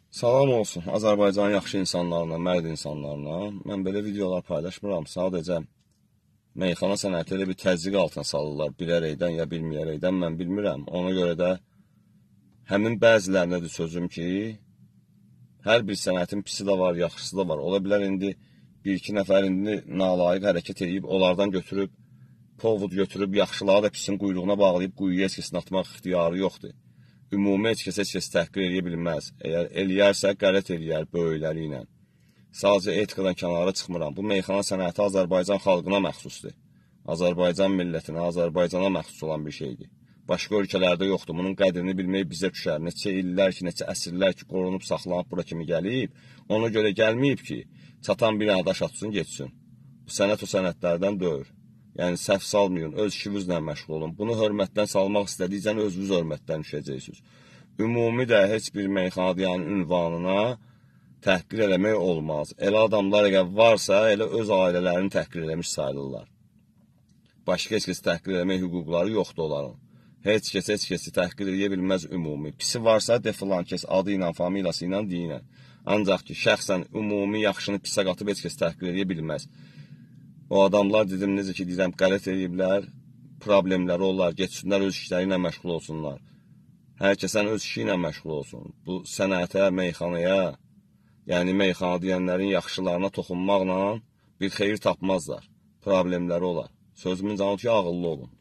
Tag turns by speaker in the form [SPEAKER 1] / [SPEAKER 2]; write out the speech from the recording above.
[SPEAKER 1] Salam olsun Azərbaycanın yaxşı insanlarına, mərd insanlarına. Mən belə videolar paylaşmıram. Sadəcə meyxana sənəti elə bir təzyiq altına salırlar. Bilərəkdən ya bilməyərəkdən mən bilmirəm. Ona görə də həmin bəzilərinədir sözüm ki, hər bir sənətin pisi də var, yaxşısı da var. Ola bilər indi bir-iki nəfər indi nalayiq hərəkət edib, onlardan götürüb, povud götürüb, yaxşıları da pisin quyruğuna bağlayıb quyuya heç kəsin atmaq ixtiyarı yoxdur. Ümumi heç kəs təhqir edə bilməz. Əgər eləyərsə, qələt eləyər böyükləri ilə. Sadəcə etikadan kənara çıxmıram. Bu meyxana sənəti Azərbaycan xalqına məxsusdur. Azərbaycan millətinə, Azərbaycana məxsus olan bir şeydir. Başqa ölkələrdə yoxdur. Bunun qədrini bilmək bizə düşər. Neçə illər ki, neçə əsrlər ki, qorunub, saxlanıb bura kimi gəlib. Ona görə gəlməyib ki, çatan bir dənə daş atsın, geçsin. Bu sənət o sənətlərdən deyil. Yəni, səhv salmayın, öz işinizlə məşğul olun. Bunu hörmətdən salmaq istədikcən özünüz hörmətdən düşəcəksiniz. Ümumi də heç bir meyxanadiyanın ünvanına təhqir eləmək olmaz. Elə adamlar əgər varsa, elə öz ailələrini təhqir eləmiş sayılırlar. Başqa heç kəsi təhqir eləmək hüquqları yoxdur onların. Heç kəsi təhqir edə bilməz ümumi. Pisi varsa, defilan kəs adı ilə, familiyası ilə deyinən. Ancaq ki, şəxsən ümumi yaxşını pisə qatıb heç kəs təhqir edə bilməz. O adamlar dedim, necə ki, deyirəm, qələt ediblər, problemləri olar, geçsinlər, öz işləri ilə məşğul olsunlar. Hər kəsən öz işi ilə məşğul olsun. Bu sənətə, meyxanaya, yəni meyxana deyənlərin yaxşılarına toxunmaqla bir xeyir tapmazlar. Problemləri olar. Sözümün canı ki, ağıllı olun.